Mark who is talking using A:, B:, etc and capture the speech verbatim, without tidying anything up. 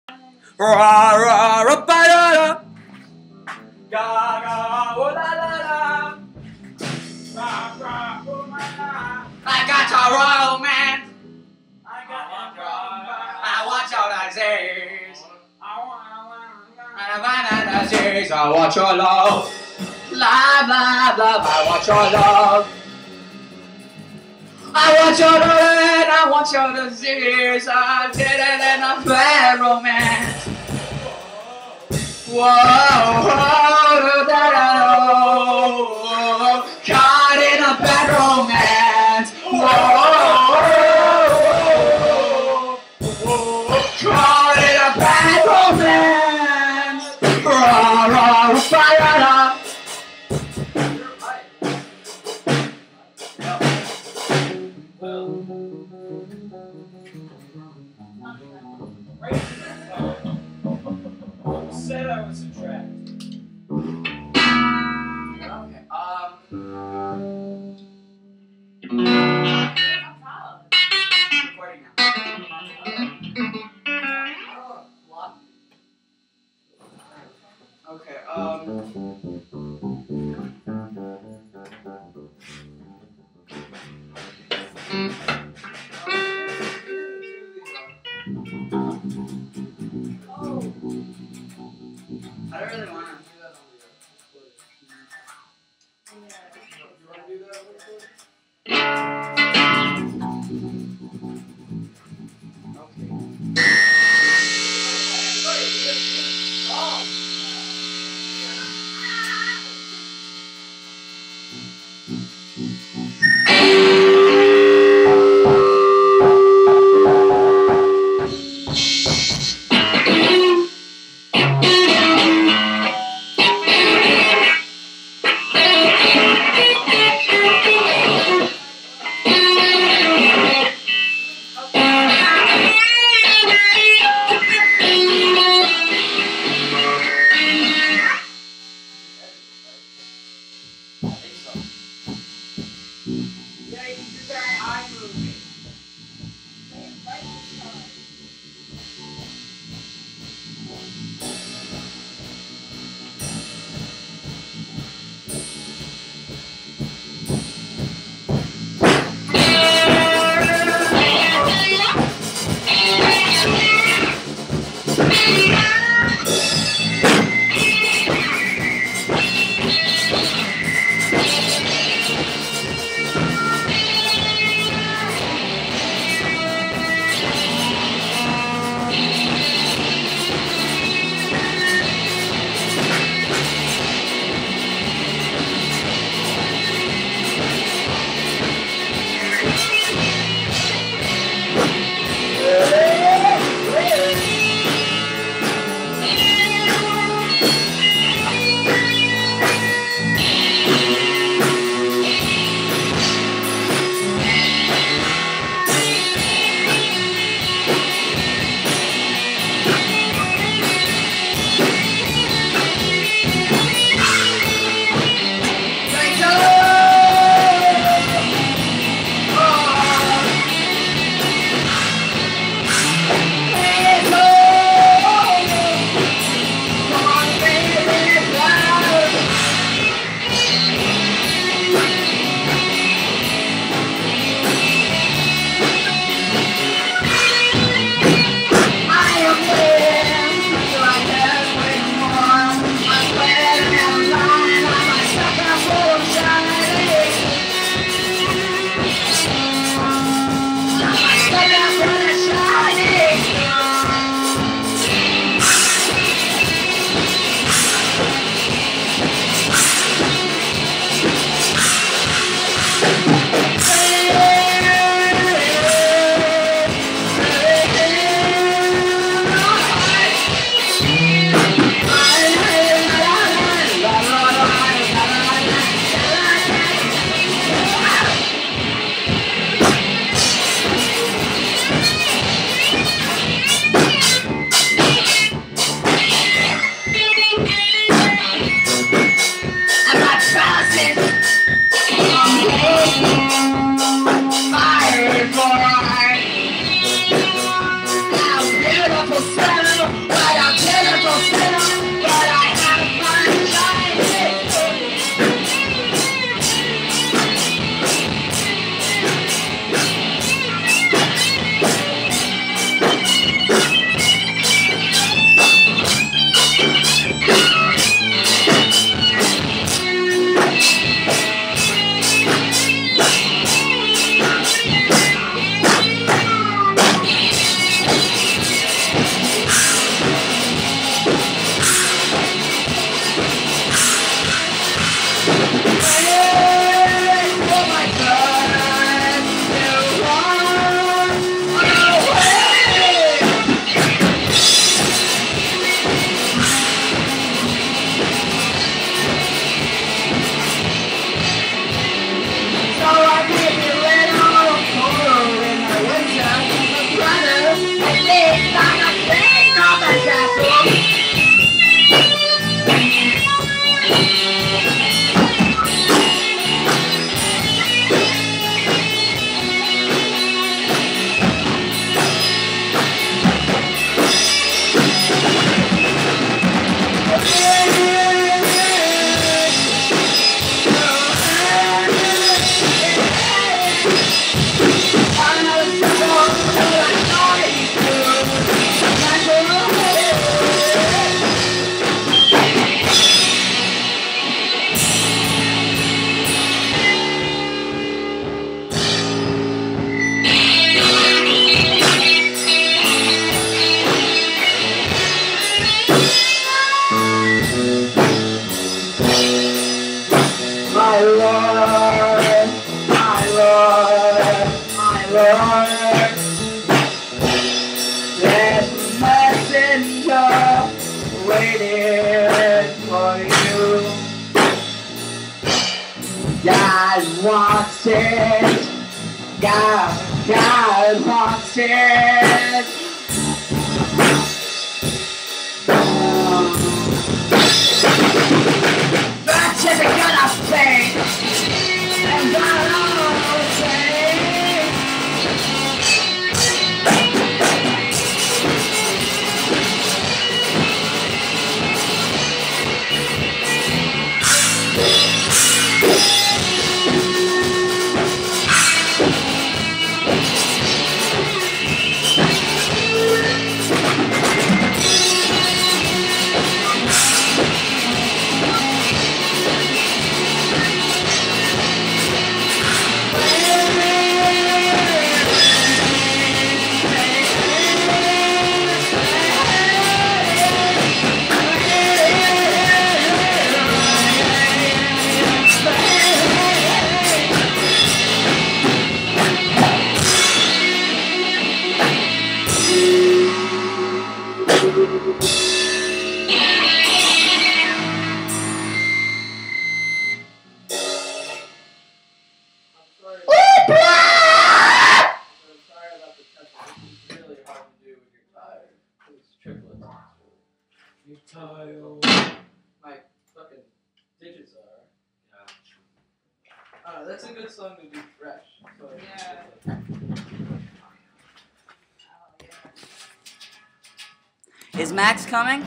A: Ra ra ra ba da da. Ga ga oh la la la. Ra ra oh la la. I got a romance. I got a romance. I want your disease. I want disease. I want your love. Love, love, love. I want your love. I want your love and I want your disease. I did it in a bad romance. Whoa, whoa, da, da, oh, caught in a bad romance. Whoa, caught in a bad romance. Ra, ra, ra, ra, ra. Said I would subtract. Okay, um. Recording now. What? Okay, um. I don't really want to do that on the You want to do that on the angel waiting for you. God wants it. God, God wants it. But you're gonna fade, and I'll say. My fucking digits are. Yeah. Uh, that's a good song to do fresh. So yeah.
B: Is Max coming?